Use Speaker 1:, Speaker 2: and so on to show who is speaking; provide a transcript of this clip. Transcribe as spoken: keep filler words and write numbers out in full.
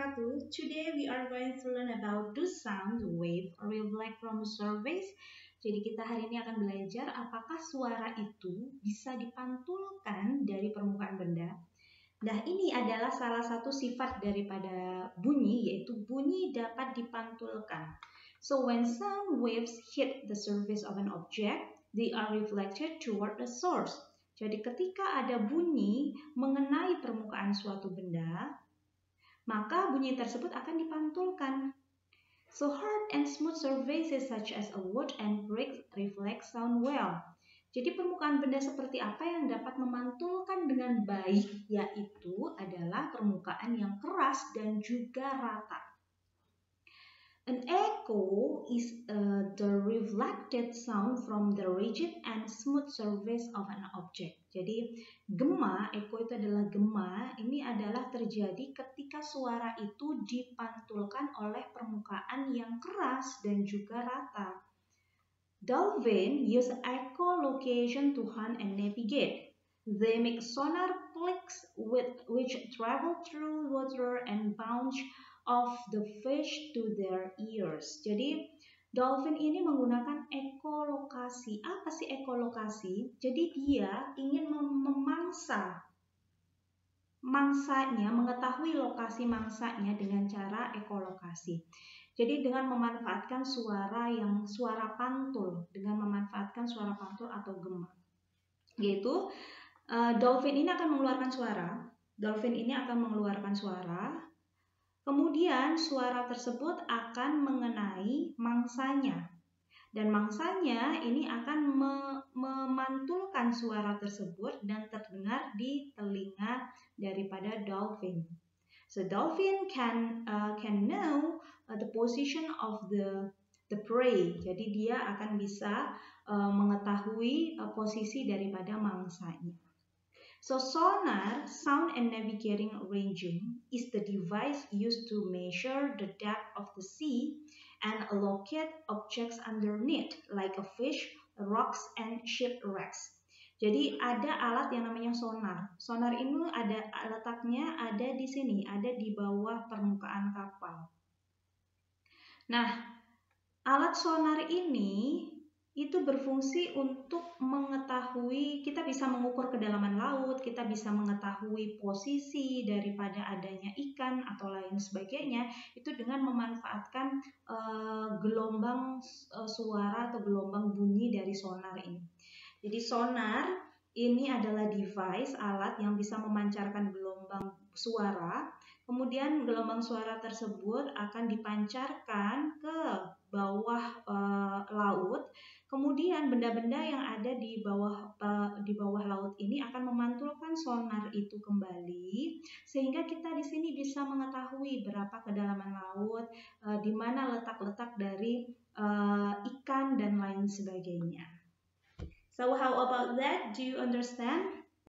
Speaker 1: wabarakatuh. Today we are going to learn about do sound wave reflect from surface. Jadi kita hari ini akan belajar apakah suara itu bisa dipantulkan dari permukaan benda. Nah, ini adalah salah satu sifat daripada bunyi, yaitu bunyi dapat dipantulkan. So when sound waves hit the surface of an object, they are reflected toward the source. Jadi ketika ada bunyi mengenai permukaan suatu benda, maka bunyi tersebut akan dipantulkan. So hard and smooth surfaces such as a wood and brick reflect sound well. Jadi permukaan benda seperti apa yang dapat memantulkan dengan baik, yaitu adalah permukaan yang keras dan juga rata. An echo is uh, the reflected sound from the rigid and smooth surface of an object. Jadi gema, echo itu adalah gema, ini adalah terjadi ketika suara itu dipantulkan oleh permukaan yang keras dan juga rata. Dolphin use echolocation to hunt and navigate. They make sonar clicks with which travel through water and bounce of the fish to their ears. Jadi dolphin ini menggunakan ekolokasi. Apa sih ekolokasi? Jadi dia ingin mem memangsa mangsanya, mengetahui lokasi mangsanya dengan cara ekolokasi. Jadi dengan memanfaatkan suara yang suara pantul, dengan memanfaatkan suara pantul atau gema. Yaitu uh, dolphin ini akan mengeluarkan suara. Dolphin ini akan mengeluarkan suara. Kemudian suara tersebut akan mengenai mangsanya. Dan mangsanya ini akan me memantulkan suara tersebut dan terdengar di telinga daripada dolphin. So dolphin can uh, can know uh, the position of the the prey. Jadi dia akan bisa uh, mengetahui uh, posisi daripada mangsanya. So sonar, sound and navigating ranging, is the device used to measure the depth of the sea and locate objects underneath, like a fish, rocks, and shipwrecks. Jadi ada alat yang namanya sonar. Sonar ini ada letaknya ada di sini, ada di bawah permukaan kapal. Nah, alat sonar ini itu berfungsi untuk mengetahui, kita bisa mengukur kedalaman laut, kita bisa mengetahui posisi daripada adanya ikan atau lain sebagainya, itu dengan memanfaatkan uh, gelombang uh, suara atau gelombang bunyi dari sonar ini. Jadi sonar ini adalah device, alat yang bisa memancarkan gelombang suara, kemudian gelombang suara tersebut akan dipancarkan ke bawah uh, laut. Kemudian benda-benda yang ada di bawah uh, di bawah laut ini akan memantulkan sonar itu kembali, sehingga kita di sini bisa mengetahui berapa kedalaman laut, uh, di mana letak-letak dari uh, ikan dan lain sebagainya. So how about that? Do you understand?